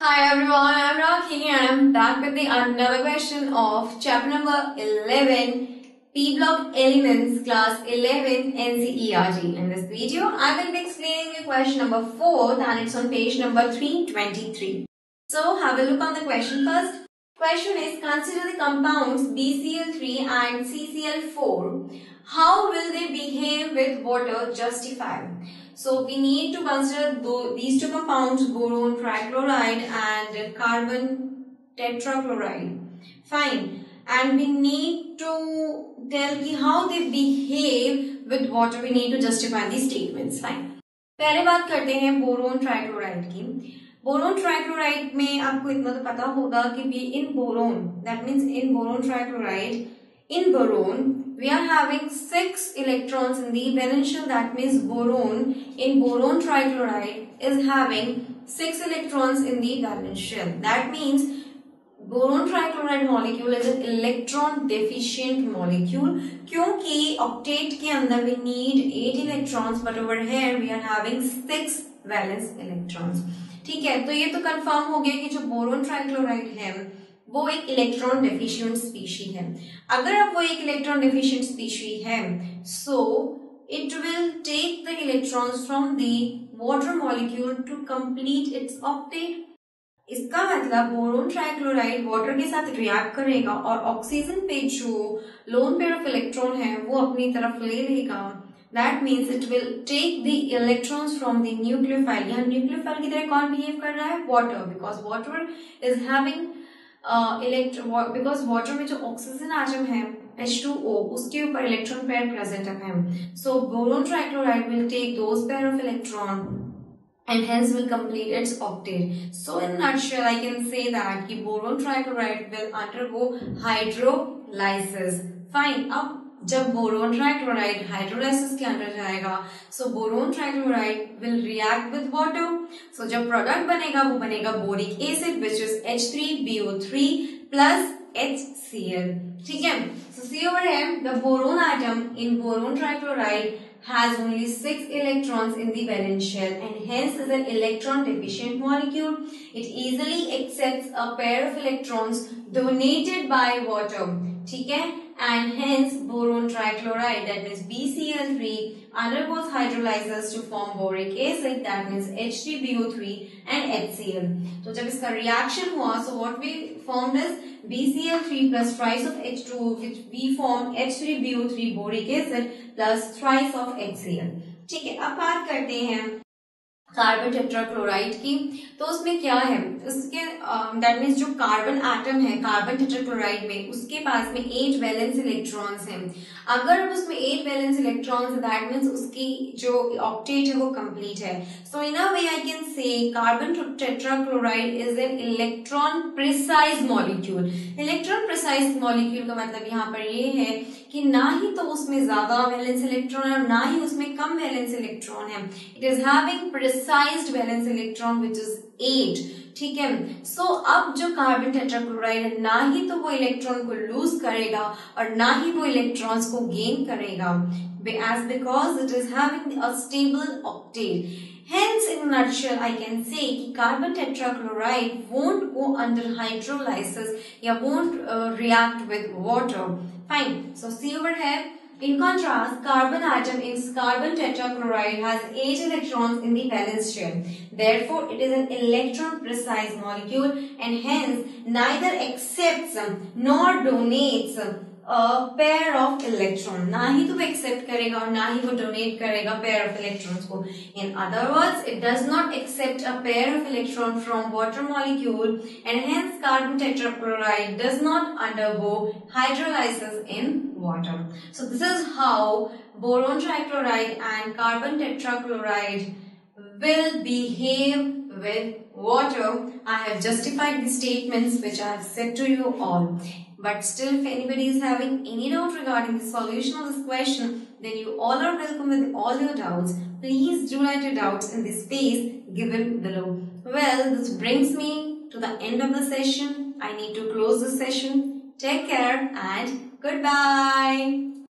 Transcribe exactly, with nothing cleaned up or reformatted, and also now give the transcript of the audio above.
Hi everyone, I'm Rakhi and I'm back with the another question of chapter number eleven, P Block Elements, class eleven N C E R T. In this video, I will be explaining you question number four and it's on page number three twenty-three. So have a look on the question first. Question is, consider the compounds B C L three and C C L four. How will they behave with water? Justify. So we need to consider these two compounds, boron trichloride and carbon tetrachloride. Fine. And we need to tell ki how they behave with water. We need to justify these statements. Fine. पहले बात करते हैं boron trichloride की. Boron trichloride में आपको इतना तो पता होगा कि B in boron, that means in boron trichloride, in boron we are having six electrons in the valence shell. That means boron in boron trichloride is having six electrons in the valence shell. That means boron trichloride molecule is an electron deficient molecule क्योंकि octet के अंदर we need eight electrons, but over here we are having six valence electrons. ठीक है, तो ये तो confirm हो गया कि जो बोरोन ट्राइक्लोराइड है वो एक इलेक्ट्रॉन डेफिशिएंट स्पीशी है. अगर अब वो एक इलेक्ट्रॉन डेफिशिएंट स्पीशी है, so it will take the electrons from the water molecule to complete its octet. इसका मतलब बोरोन ट्राइक्लोराइड वाटर के साथ रिएक्ट करेगा और ऑक्सीजन पे जो लोन पेयर ऑफ इलेक्ट्रॉन है वो अपनी तरफ ले लेगा. That means it will take the electrons from the nucleophile. यहाँ nucleophile की तरह कौन behave कर रहा है? Water, because water is having uh, electron, because water में जो oxygen atom है H two O उसके ऊपर electron pair present है. So boron trichloride will take those pair of electron and hence will complete its octet. So in a nutshell, I can say that कि boron trichloride will undergo hydrolysis. Fine. अब जब boron trichloride hydrolysis के अंदर जाएगा, so boron trichloride will react with water. So जब product बनेगा वो बनेगा boric acid which is H three B O three plus H C L. ठीक है, so see over here the boron atom in boron trichloride has only six electrons in the valence shell and hence is an electron deficient molecule. It easily accepts a pair of electrons donated by water. ठीक है, and hence boron trichloride, that means B C L three, undergoes hydrolysis to form boric acid, that means H three B O three and H C L. तो जब इसका reaction हुआ, so what we formed is B C L three plus thrice of H two O, which we form H three B O three boric acid plus thrice of H C L. ठीक है, अब बात करते हैं carbon tetrachloride की. तो उसमें क्या है, उसके दैट मीन्स जो कार्बन एटम है कार्बन टेट्राक्लोराइड में उसके पास में एट वैलेंस इलेक्ट्रॉन्स हैं. अगर उसमें eight valence electrons that means उसकी जो ऑक्टेट है वो कंप्लीट है. So in a way I can say carbon tetrachloride is an electron precise molecule. Electron precise molecule का मतलब यहाँ पर ये है कि ना ही तो उसमें ज्यादा वैलेंस इलेक्ट्रॉन है और ना ही उसमें कम वैलेंस इलेक्ट्रॉन है. It is having precised valence electron which is eight. ठीक है, सो so, अब जो कार्बन टेट्राक्लोराइड है ना ही तो वो इलेक्ट्रॉन को लूज करेगा और ना ही वो इलेक्ट्रॉन्स को गेन करेगा, as because it is having a stable octet. Hence, in a nutshell, I can say कि carbon tetrachloride won't go under hydrolysis या won't uh, react with water. Fine. So see over here. In contrast, carbon atom in carbon tetrachloride has eight electrons in the valence shell. Therefore, it is an electron precise molecule and hence neither accepts nor donates a pair of electron. ना ही तो वो accept करेगा और ना ही वो donate करेगा pair of electrons को. In other words, it does not accept a pair of electron from water molecule and hence carbon tetrachloride does not undergo hydrolysis in water. So this is how boron trichloride and carbon tetrachloride will behave with water. I have justified the statements which I have said to you all. But still, if anybody is having any doubt regarding the solution of this question, then you all are welcome with all your doubts. Please do write your doubts in the space given below. Well, this brings me to the end of the session. I need to close the session. Take care and goodbye.